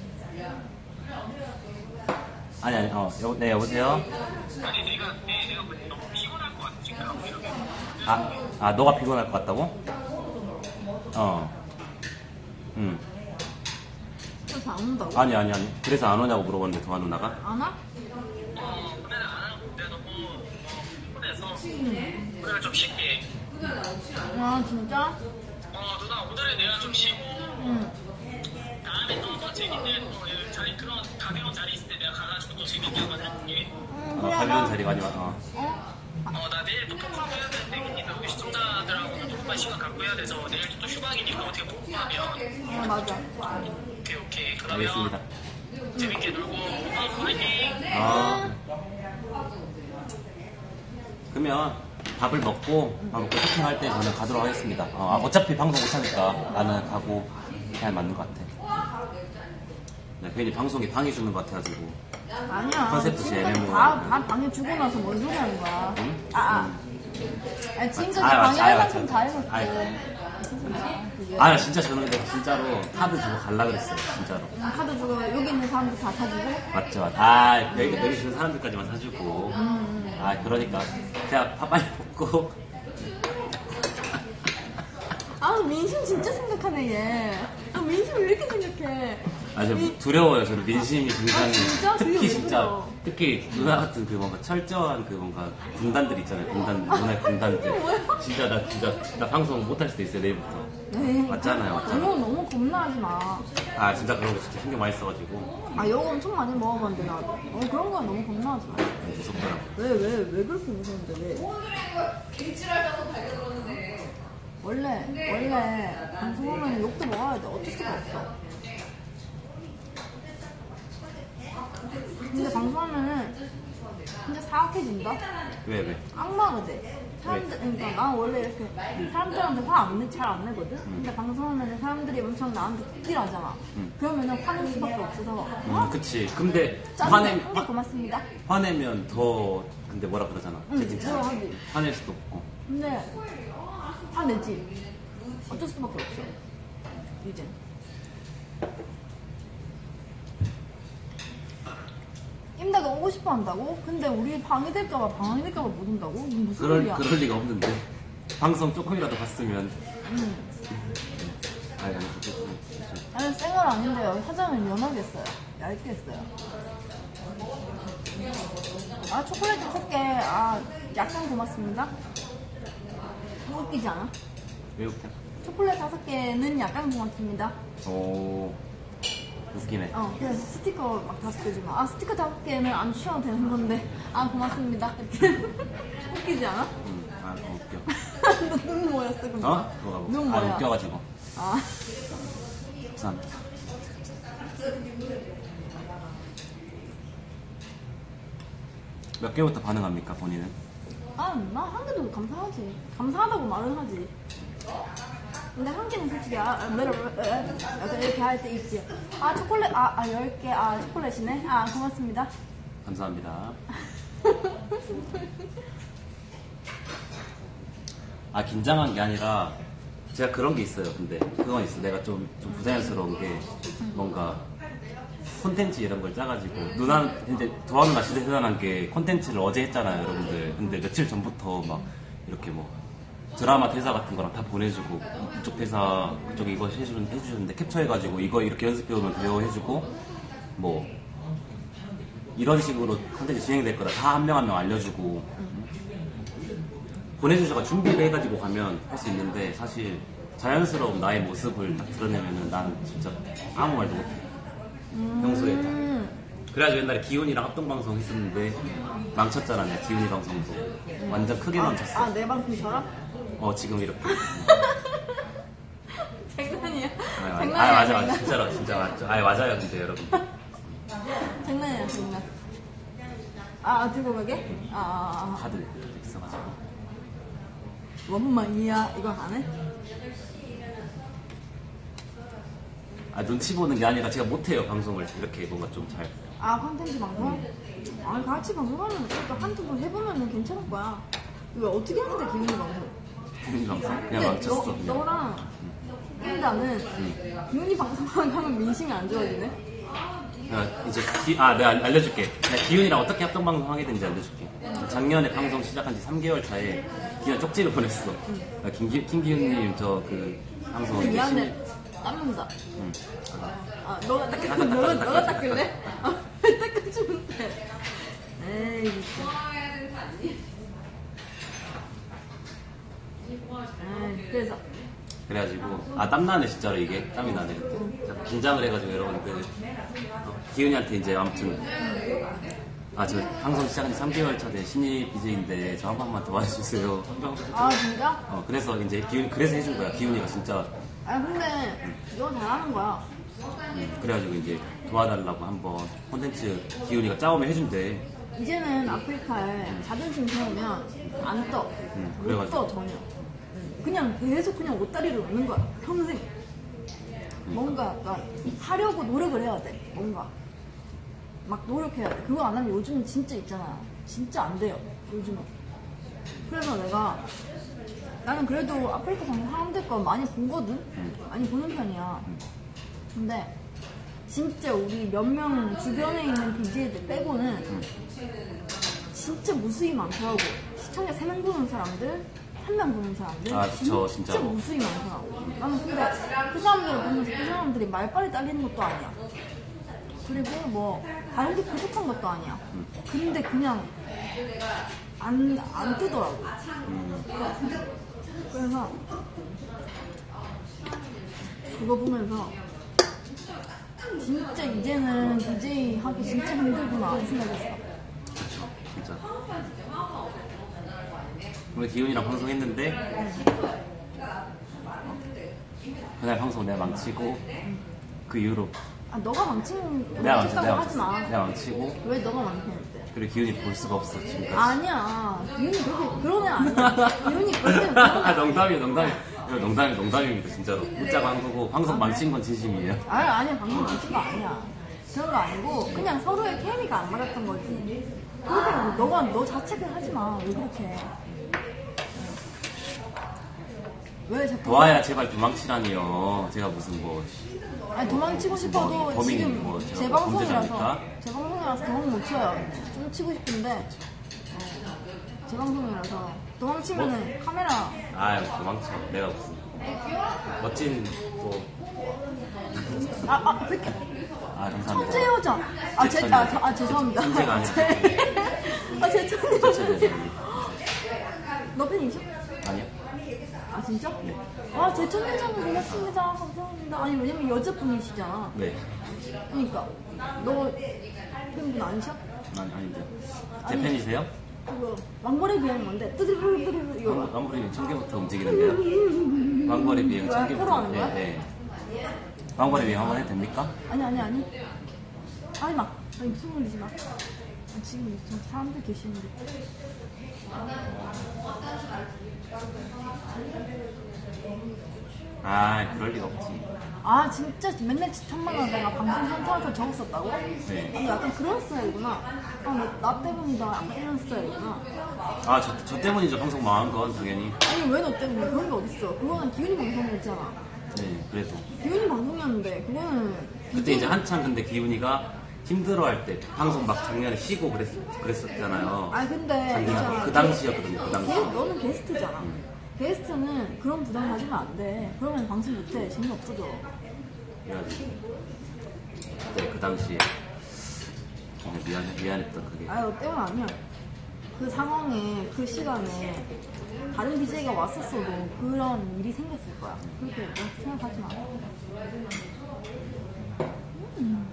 아니, 아니, 어, 여, 네, 여보세요? 아니 내가 내, 내가 뭐 너무 피곤할 것 같아 지금 하고 이러면. 아, 아, 너가 피곤할 것 같다고? 어. 응. 그래서 안 온다고? 아니, 아니, 아니. 그래서 안 오냐고 물어봤는데, 도화 누나가? 안 와? 어 오늘은 안 하고 내가 너무 어, 피곤해서 오늘은 좀 쉴게. 아 진짜? 어 누나 오늘은 내가 좀 쉬고 응 다음에 또 더 재밌는 또 자리 그런 가벼운 자리 있을 때 내가 가가지고 또 재밌게 한번 해볼게. 응, 어, 그래, 가벼운 나- 자리 많이 와. 어. 어? 어 나 내일 또 토크하고 해야 되는데 괜히 우리 시청자들하고 조금만 시간 갖고 해야 돼서 내일도 또 휴방이니까 어떻게 복구하면 어 맞아 오케이 오케이 그러면 알겠습니다. 재밌게 놀고 어, 화이팅. 아. 그러면 밥을 먹고 밥 먹고 쇼핑할 때 저는 가도록 하겠습니다. 어, 어차피 방송 못하니까 나는 가고 그냥 맞는 것 같아. 네, 괜히 방송이 방해주는 것 같아가지고. 아니야 컨셉트 지금까지 제일 다, 뭐- 다 방에 주고 나서 뭔 소리 하는 거야 응? 아, 아. 음. 아니 지금까지 아, 방해 맞아, 할 맞아. 만큼 다 해놓고 아이. 무슨 소리야 그게 아 진짜 저는 근데 진짜로 카드 주고 갈라 그랬어요. 진짜로. 카드 주고 여기 있는 사람들 다 사주고 맞죠, 맞죠. 아 여기 여기 있는 사람들까지만 사주고. 음. 아 그러니까 그냥 밥 빨리 먹고. 아 민심 진짜 생각하네 얘 아, 민심 왜 이렇게 생각해 아, 저 민- 두려워요. 저는 민심이 굉장히. 아, 진짜? 그게 특히 왜 진짜, 두려워? 특히 누나 같은 그 뭔가 철저한 그 뭔가 군단들 있잖아요. 군단, 누나의 군단들. 뭐야? 진짜 나 진짜, 나 방송 못 할 수도 있어요, 내일부터. 에이, 맞잖아요, 맞잖아요. 너무 너무 겁나하지 마. 아, 진짜 그런 거 진짜 신경 많이 써가지고. 아 이거 엄청 많이 먹어봤는데 나도. 어 그런 건 너무 겁나하지 마. 무섭더라고. 왜 왜 왜 그렇게 무서운데 왜? 원래 원래 방송하면 욕도 먹어야 돼. 어쩔 수가 없어. 근데 방송하면은 진짜 사악해진다. 왜, 왜? 악마가 돼. 사람들, 그러니까 난 원래 이렇게 사람들한테 화 안 내, 잘 안 내거든? 근데 방송하면 사람들이 엄청 나한테 딜하잖아. 음. 그러면은 화낼 수밖에 없어서. 음, 어? 그치. 근데 짜증나. 화내, 응, 화, 고맙습니다. 화내면 더, 근데 뭐라 그러잖아. 응, 채팅창. 뭐라 하지. 화낼 수도 없고. 근데 화내지. 어쩔 수밖에 없어. 이제. 임다가 오고 싶어 한다고? 근데 우리 방해될까봐 방해될까봐 못 온다고? 이게 무슨 그럴, 소리야? 그럴 리가 없는데. 방송 조금이라도 봤으면. 응. 아니, 아니, 그렇죠. 아니 생얼 아닌데요. 화장은 연하게 했어요. 얇게 했어요. 아 초콜릿 다섯 개. 아 약간 고맙습니다. 웃기지 않아? 왜 웃겨? 초콜릿 다섯 개는 약간 고맙습니다. 오, 웃기네. 어 그래서 스티커 막 다섯 개 주면 아 스티커 다섯 개는 안 주셔도 되는 건데 아 고맙습니다. 이렇게 웃기지 않아? 응, 아, 어, 웃겨. 너 눈 뭐였어 근데? 어? 뭐가 뭐? 눈 아, 뭐야? 웃겨가지고. 아 감사합니다. 몇 개부터 반응합니까, 본인은? 아, 나 한 개도 감사하지. 감사하다고 말은 하지. 근데 한 개는 솔직히, 아, 아, 뭐라, 뭐라, 약간 이렇게 할 때 있지. 아, 초콜릿, 아, 아, 열 개, 아, 초콜릿이네. 아, 고맙습니다. 감사합니다. 아, 긴장한 게 아니라, 제가 그런 게 있어요, 근데. 그건 있어. 내가 좀, 좀 부자연스러운 게, 뭔가, 콘텐츠 이런 걸 짜가지고, 누나, 이제, 도와 누나 진짜 대단한 게, 콘텐츠를 어제 했잖아요, 여러분들. 근데 며칠 전부터 막, 이렇게 뭐, 드라마 대사 같은 거랑 다 보내주고, 이쪽 대사, 그쪽 이거 해주는, 해주는데, 캡처해가지고, 이거 이렇게 연습해오면 돼요 해주고, 뭐, 이런 식으로 콘텐츠 진행될 거다. 다 한 명 한 명 알려주고, 보내주셔가 준비를 해가지고 가면 할 수 있는데, 사실, 자연스러운 나의 모습을 딱 드러내면은 난 진짜 아무 말도 못해. 평소에. 음, 그래가지고 옛날에 기훈이랑 합동방송 했었는데, 망쳤잖아, 내가 기훈이 방송도. 완전 크게 망쳤어. 아, 내 방송처럼? 어, 지금 이렇게. 장난이야. 아, 맞아, 장난이야. 아, 맞아, 장난. 맞아. 진짜로, 진짜 맞죠. 아, 맞아요, 근데 여러분. 장난이야, 장난. 아, 들고 가게? 아, 아, 아. 카드 있어가지고. 원만이야. 이거 안 해? 아, 눈치 보는 게 아니라 제가 못해요, 방송을. 이렇게 뭔가 좀 잘. 아, 컨텐츠 방송? 아, 같이 방송하면 또 한두 번 해보면 괜찮을 거야. 왜 어떻게 하는데, 기분이 방송? 기훈이 방송? 그냥 근데 망쳤어. 너, 그냥. 너랑 일단은 기훈이 방송만 하면 민심이 안 좋아지네? 내가 이제 기, 아 내가 알- 알려줄게. 내가 기훈이랑 어떻게 합동 방송 하게 된지 알려줄게. 작년에 방송 시작한 지 삼 개월 차에 기훈이 쪽지를 보냈어. 나 김기, 김기훈님 저 그 방송 근데 이제 미안해. 땀난다. 신- 응. 아, 너가 닦, 닦아, 닦아, 너가, 닦아, 너가 닦아, 닦을래? 아, 왜 닦아주면 돼? 에이, 진짜. 에이, 그래서. 그래가지고 아 땀나네 진짜로 이게 땀이 나네. 자꾸 긴장을 해가지고 여러분들 어, 기훈이한테 이제 아무튼 아 저 방송 시작한 지 삼 개월 차 된 신입 비제이인데 저 한 번만 도와주세요. 한 번. 아, 진짜? 어 그래서 이제 기훈 그래서 해준 거야. 기훈이가 진짜 아, 근데 너 잘하는 거야. 음, 그래가지고 이제 도와달라고 한번 콘텐츠 기훈이가 짜오면 해준대. 이제는 아프리카에 자존심 세우면 안 떠. 음, 못 그래가지고. 떠, 전혀. 음, 그냥 계속 그냥 옷다리를 놓는 거야. 평생. 뭔가 약간 하려고 노력을 해야 돼. 뭔가. 막 노력해야 돼. 그거 안 하면 요즘은 진짜 있잖아. 진짜 안 돼요. 요즘은. 그래서 내가 나는 그래도 아프리카 방송 사람들 거 많이 보거든? 많이 보는 편이야. 근데 진짜 우리 몇 명 주변에 있는 비제이들 빼고는 진짜 무수히 많더라고. 시청자 세 명 보는 사람들, 한 명 보는 사람들. 아, 그쵸, 진짜 진짜로. 무수히 많더라고. 나는 근데 그 사람들을 보면서 그 사람들이 말빨이 딸리는 것도 아니야. 그리고 뭐 다른 게 부족한 것도 아니야. 근데 그냥 안, 안 뜨더라고. 그래서 그거 보면서 진짜 이제는 디제이 하기 진짜 힘들구나 이 생각했어. 그쵸 진짜. 우리 기훈이랑 방송했는데 그날 방송 내가 망치고 그 이후로 아 너가 망친 내가 망치 망쳤다고 내가 하지 망쳤어. 마. 내가 망치고 왜 너가 망쳤는데? 그리고 기훈이 볼 수가 없어 지금까지. 아니야. 기훈이 그렇게 그런 애 아니야. 기훈이 그런 애 그런 아 애. 농담이에요 농담이. 이거 농담이 농담입니다 진짜로. 웃자고 한 거고 방송 망친 건 진심이에요. 아니 아니야 방금 망친 거 아니야. 그런 거 아니고 그냥 서로의 케미가 안 맞았던 거지. 그렇게 너가 너 자책을 하지 마. 왜 그렇게? 왜 자꾸 도와야 제발 도망치라니요. 제가 무슨 뭐 아니 도망치고 싶어도 뭐, 범인이 지금 뭐 제가 제 방송이라서 범죄자입니까? 제 방송이라서 도망 못 쳐요. 좀 치고 싶은데 어, 제 방송이라서 도망치면은 뭐? 카메라 아 도망쳐. 내가 무슨 멋진 뭐 아아 그렇게 아 감사합니다. 천재 여자 아제 천재. 아, 저- 아 죄송합니다. 천재가 아니라 아제 천재 천재 여자. 여자님. 너 팬이셔? 아니요. 아 진짜? 네. 아 제 천재자는 고맙습니다. 감사합니다. 아니 왜냐면 여자분이시잖아. 네. 그러니까 너 팬분 아니셔? 아니 아닌데. 제 아니. 팬이세요? 그거 왕벌의 비행 뭔데? 뜨드르르 뜨드르 이거 왕벌이 천 개부터 움직이는데요. 왕벌의 비행 천 뭐야, 개부터. 코로 하는 거야? 네, 네. 왕벌의 비행 한번 해도 됩니까? 아니 아니 아니 아니 마 아니 무슨 말이지 마 아, 지금 좀 사람들 계시는데 아 그럴 리가 없지. 아 진짜 맨날 천만 원다가 방송 선포해서 적었었다고? 네. 아니 약간 그런 스타일이구나 아나 나 때문이다 약간 이런 스타일이구나 아저 저 때문이죠. 방송 망한 건 당연히. 아니 왜 너 때문에 그런 게 어딨어 그거는 기훈이 방송이었잖아 네 그래도. 기훈이 방송이었는데 그거는 그때 이제 한참 근데 기훈이가 힘들어할 때 방송 막 작년에 쉬고 그랬, 그랬었잖아요. 아니 근데 있잖아 그 당시였거든요. 그 당시. 게, 너는 게스트잖아 게스트는 그런 부담 가지면 안돼 그러면 방송 못해 재미없어져 그래가지고 그때 그 당시에 정말 미안 미안했던 그게. 아니 너 때문 아니야 그 상황에 그 시간에 다른 비제이가 왔었어도 그런 일이 생겼을 거야 그렇게 너 생각하지 마 음.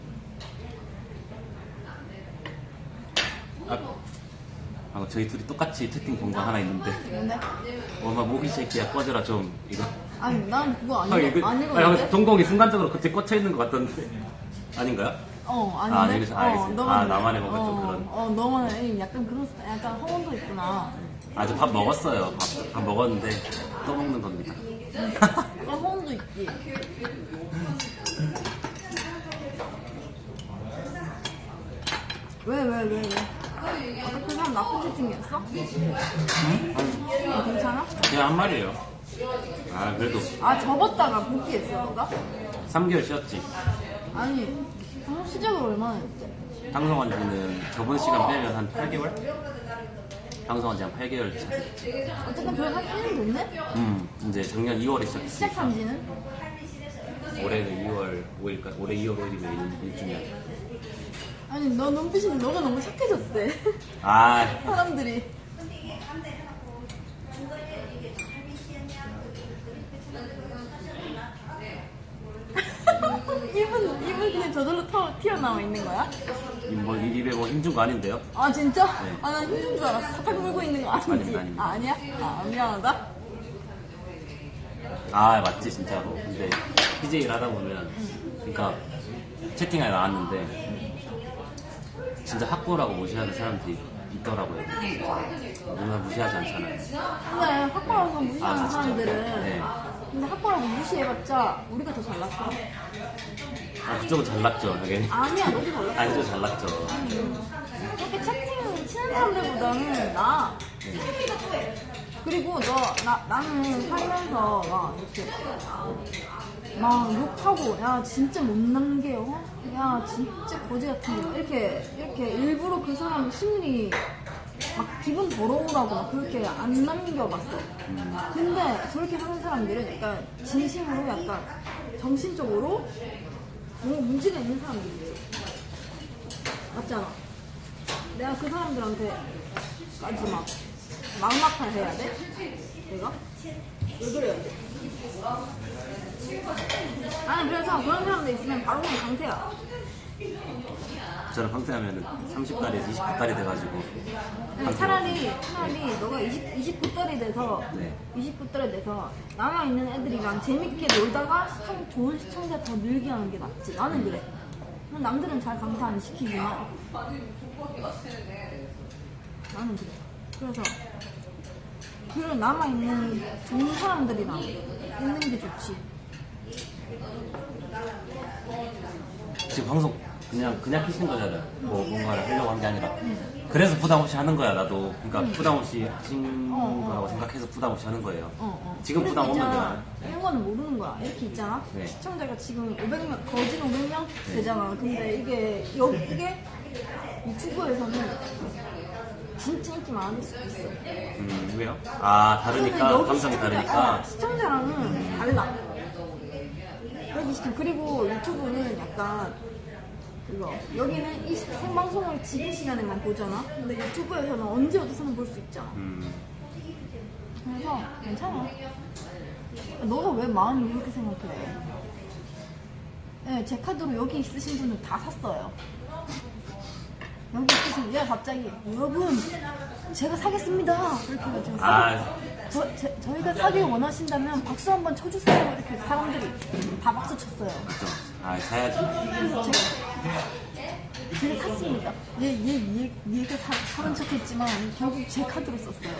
아, 아, 저희 둘이 똑같이 채팅 본 거 하나 있는데. 뭔데? 엄마 모기 새끼야 꺼져라 좀 이거. 아니 난 그거 안 아, 읽어 이거- 안 아니, 읽었는데? 동공이 순간적으로 그때 꽂혀 있는 것 같던데. 아닌가요? 어 아, 아닌데? 알겠어, 알겠어. 아, 나만의 뭔가 좀 그런. 어 너만의 약간 그런 스타일 약간 허원도 있구나 아저 밥 먹었어요. 밥, 밥 먹었는데 또 먹는 겁니다. 그런 허원도 있지 왜 왜 왜 왜? 아까 그 사람 나쁜 채팅이었어? 어, 괜찮아? 그냥 한 말이에요. 아 그래도 아 접었다가 복귀했어 너가? 삼 개월 쉬었지. 아니 방송 시작을 얼마나 했지? 방송한 지는 저번 시간 빼면 한 팔 개월? 방송한 지 한 팔 개월 차. 어쨌든 그래 한 일 년 됐네? 음 이제 작년 이월에 시작했으니까 시작한 지는? 올해는 이월 오일까지. 올해 이월 오일이면 일 주년. 아니 너 눈빛이 너가 너무 착해졌대 아 사람들이 입은 입은 그냥 저절로 터, 튀어나와 있는 거야? 이 뭐 입에 뭐 힘준 거 아닌데요? 아 진짜? 네. 아 난 힘든 줄 알았어 사탕 물고 있는 거 아니지? 아닙니다, 아닙니다. 아 아니야? 아 미안하다 아 맞지 진짜로. 근데 피제이를 하다 보면 그러니까 채팅에 나왔는데 진짜 학고라고 무시하는 사람들이 있더라고요. 누나 무시하지 않잖아요. 근데 학과라고 무시하는 아, 진짜? 사람들은 네. 근데 학과라고 무시해봤자 우리가 더 잘났어 아 그쪽은 잘났죠 당연히. 아니야 너도 잘났어 아니 저 잘났죠. 그렇게 채팅 치는 사람들보다는 나 그리고 너 나 나는 살면서 막 이렇게 막 욕하고 야 진짜 못난 게 어? 야 진짜 거지 같은 게 이렇게 이렇게 일부러 그 사람 심리 막 기분 더러우라고 막 그렇게 안 남겨봤어. 근데 저렇게 하는 사람들은 약간 진심으로 약간 정신적으로 뭔가 문제가 있는 사람들이지. 맞잖아. 내가 그 사람들한테까지 막 막막할 해야 돼? 내가? 왜 그래야 돼? 아니 그래서 그런 사람들 있으면 바로 그냥 강태야. 저는 방태하면은 삼십 달에서 이십구 달이 돼가지고. 아니, 차라리 차라리 너가 이십, 이십구 달이 돼서 네. 이십구 달이 돼서 남아있는 애들이랑 재밌게 놀다가 시청, 좋은 시청자 더 늘게 하는 게 낫지. 나는 그래. 남들은 잘 강타 안 시키지만 나는 그래. 그래서 그런 남아있는 좋은 사람들이랑 있는 게 좋지. 지금 방송 그냥 그냥 키신 거잖아. 뭐 뭔가를 하려고 한 게 아니라. 그래서 부담 없이 하는 거야 나도. 그러니까 부담 없이 하신 어, 어. 거라고 생각해서 부담 없이 하는 거예요. 어, 어. 지금 부담 그리고 없는 있잖아. 거야. 이런 거는 모르는 거야. 이렇게 있잖아. 네. 시청자가 지금 오백 명, 거진 오백 명 네. 되잖아. 근데 이게, 여기, 이게 유튜브에서는 진짜 인기 많을 수도 있어. 음 왜요? 아 다르니까 근데 여기 감성이 시청자, 다르니까. 어, 시청자랑은 달라. 여기 시청 그리고 유튜브는 약간 그거 여기는 이 생방송을 지금 시간에만 보잖아. 근데 유튜브에서는 언제 어디서는 볼 수 있잖아. 음. 그래서 괜찮아. 너가 왜 마음이 그렇게 생각해? 네, 제 카드로 여기 있으신 분은 다 샀어요. 여기 있으신 얘가 갑자기 여러분 제가 사겠습니다. 이렇게 해가지고 사- 아 저, 제, 저희가 사길 원하신다면 박수 한번 쳐주세요. 이렇게 사람들이 다 박수 쳤어요. 그죠. 아 사야지. 그래서 제가 제가 샀습니다. 얘, 얘, 얘, 얘가 사, 사는 척 했지만 결국 제 카드로 썼어요.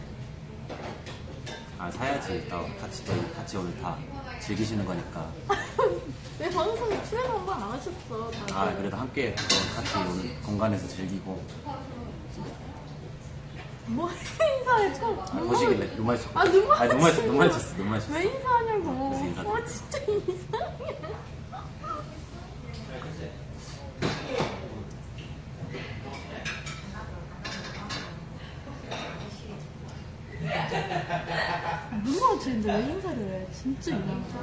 아 사야지. 또 같이 또 같이 오늘 다 즐기시는 거니까. 내 방송에 출연 한 번 안 하셨어. 다들. 아 그래도 함께 또 같이 오늘 공간에서 즐기고. 뭐 인사해 좀. 아, 거시기네. 눈 마주쳤어. 아, 눈 아니, 눈 마주쳤어. 마주쳤어. 눈 마주쳤어. 눈 마주쳤어. 왜 인사하냐고. 그래서 인사. 와 진짜 이상해. 눈 마주치는데 왜 인사를 해? 진짜 이상하다.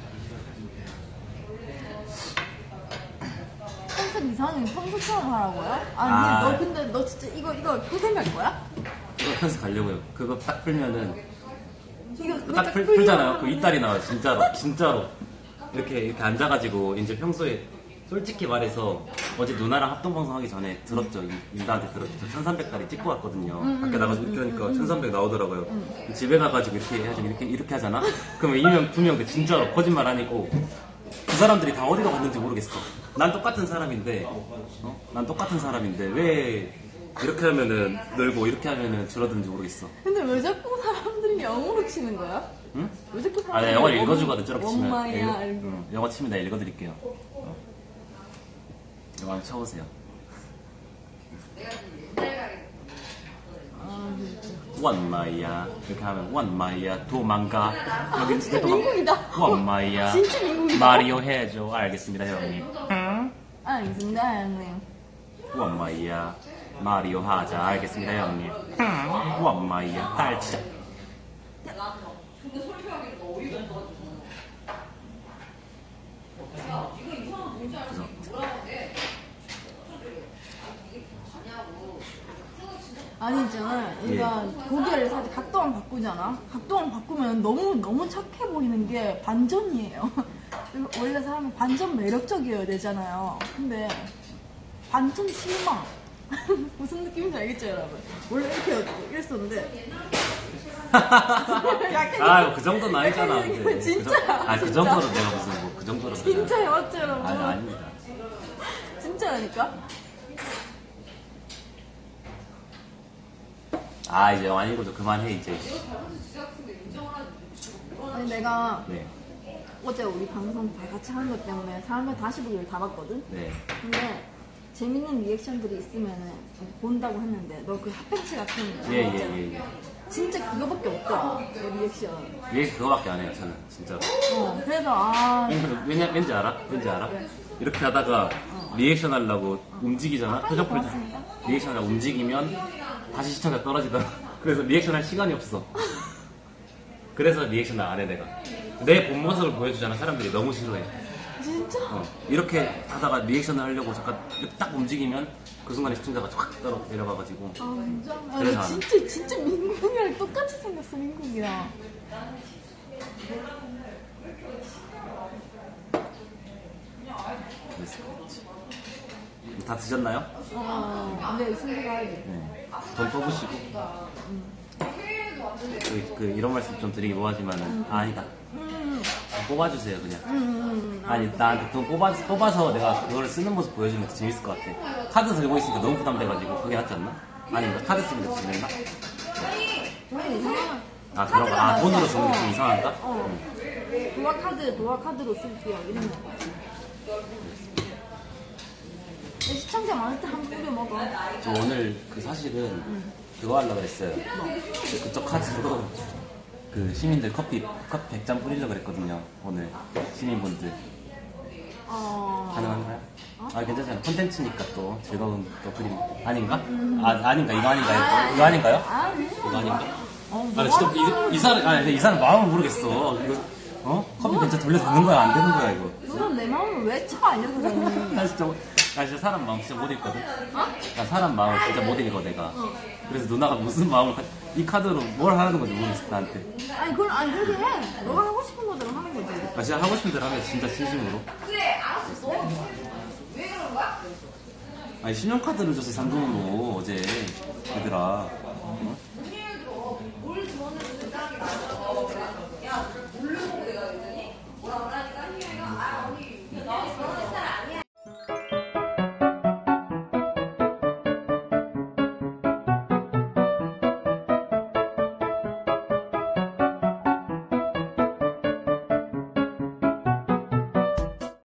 컨셉 이상하게 평소처럼 하라고요? 아니 아. 너 근데 너 진짜 이거 이거 표생할 거야? 그거 편수 가려고요. 그거 딱 풀면은 이거 이거 딱 풀, 풀리면 풀잖아요. 그 하면은- 이빨이 나와요. 진짜로. 진짜로. 이렇게 이렇게 앉아가지고 이제 평소에 솔직히 말해서 어제 누나랑 합동방송 하기 전에 들었죠. 인다한테 들었죠. 천삼백 달이 찍고 왔거든요. 밖에 나가서 이렇게 하니까 천삼백 나오더라고요. 집에 가가지고 이렇게 해야지 이렇게 이렇게 하잖아. 그러면 이명 두 명 그 진짜로 거짓말 아니고 그 사람들이 다 어디로 갔는지 모르겠어. 난 똑같은 사람인데, 어? 난 똑같은 사람인데 왜 이렇게 하면은 늘고 이렇게 하면은 줄어드는지 모르겠어. 근데 왜 자꾸 사람들이 영어로 치는 거야? 응? 왜 자꾸 아, 사람들이 내가 영어를 원- 읽어주거든, 저렇게 치면. 원마야 읽- 이러고. 응, 영어 치면 내가 읽어드릴게요. 어. 영어 한번 쳐보세요. 아 진짜 원마이야. 이렇게 하면 원마이야. 도망가. 여기 진짜 도망- 민국이다. 원마이야. 진짜 민국이다. 마리오 해줘. 알겠습니다, 형님. 알겠습니다 형님. 원마이야. 마리오 하자. 알겠습니다, 형님. 원마이야. 딸치자. 아니 있잖아 얘가 예. 고개를 살짝 각도만 바꾸잖아. 각도만 바꾸면 너무 너무 착해 보이는 게 반전이에요. 그리고 원래 사람은 반전 매력적이어야 되잖아요. 근데 반전 실망. 무슨 느낌인지 알겠죠 여러분? 원래 이렇게 해가지고 이랬었는데 약간 아, 그 정도는 아니잖아. 약간 근데. 그 진짜, 정- 아, 그 진짜. 정도로 내가 무슨 뭐 그 정도로. 진짜 해봤죠 여러분? 아니, 아닙니다. 진짜라니까? 아, 이제 영화 읽어도 그만해, 이제. 아니 내가 네. 어제 우리 방송 다 같이 하는 것 때문에 사람들 다시 보기를 다 봤거든? 네. 근데 재밌는 리액션들이 있으면은 본다고 했는데 너 그 핫팬츠 같은 거 예, 있잖아. 예, 예, 예. 진짜 그거밖에 없더라 그 리액션. 왜 그거밖에 안 해요, 저는. 진짜로. 어 그래서 아 왜냐, 왠지 알아? 왠지 알아? 왜? 이렇게 하다가 리액션 하려고 움직이잖아? 표정 풀자. 고맙습니다. 리액션 하려고 움직이면 다시 시청자 떨어지더라. 그래서 리액션 할 시간이 없어. 그래서 리액션을 안 해, 내가. 내 본 모습을 보여주잖아. 사람들이 너무 싫어해. 진짜? 어, 이렇게 하다가 리액션을 하려고 잠깐 이렇게 딱 움직이면 그 순간에 시청자가 쫙 떨어 내려가가지고. 아 진짜? 아, 그래서 나 안 해. 진짜 진짜 민국이랑 똑같이 생겼어 민국이랑. 그랬을 것 같지. 다 드셨나요? 어 근데 순서가 네. 돈 뽑으시고. 그, 그 이런 말씀 좀 드리기 뭐하지만은 아, 아니다. 음, 뽑아주세요 그냥. 음, 음, 아니 나한테 돈 뽑아, 뽑아서 내가 그거를 쓰는 모습 보여주면 더 재밌을 것 같아. 카드 들고 있으니까 너무 부담돼가지고 그게 낫지 않나? 아닌가? 카드 쓰는 게 더 재밌나? 음, 이상한. 아 그런 거. 아 돈으로 주는 게 좀 이상한가? 어. 응. 도화 카드 도화 카드로 쓸게요 이런 거. 시청자 많을 때 한 뿌려 먹어. 저 오늘 그 사실은 그거 하려고 했어요. 그- 그쪽 카드로 그 시민들 커피 커피 백 잔 뿌리려고 그랬거든요. 오늘 시민분들 어. 가능한가요? 아 괜찮잖아요. 콘텐츠니까 또 즐거운 또 그림 아닌가? 아 아닌가 이거 아닌가요? 이거 아닌가요? 아니. 이거 아닌가? 어, 아 뭐 진짜 하는 거야? 이, 이 사람 아니 이 사람 마음을 모르겠어. 이거 어 커피 백 잔 돌려 되는 거야 안 되는 거야 이거? 너는 내 마음을 왜 쳐 알려주잖니. 나 진짜 나 진짜 사람 마음 진짜 못 읽거든. 나 사람 마음 진짜 못 읽어 내가. 그래서 누나가 무슨 마음을 가- 이 카드로 뭘 하라는 건지 모르겠어 나한테. 아니 그걸 아니 그렇게 해. 너가 하고 싶은 거대로 하는 거지. 나 진짜 하고 싶은 대로 하면 진짜 진심으로. 아니 신용카드를 줘서 삼성으로 어제 얘들아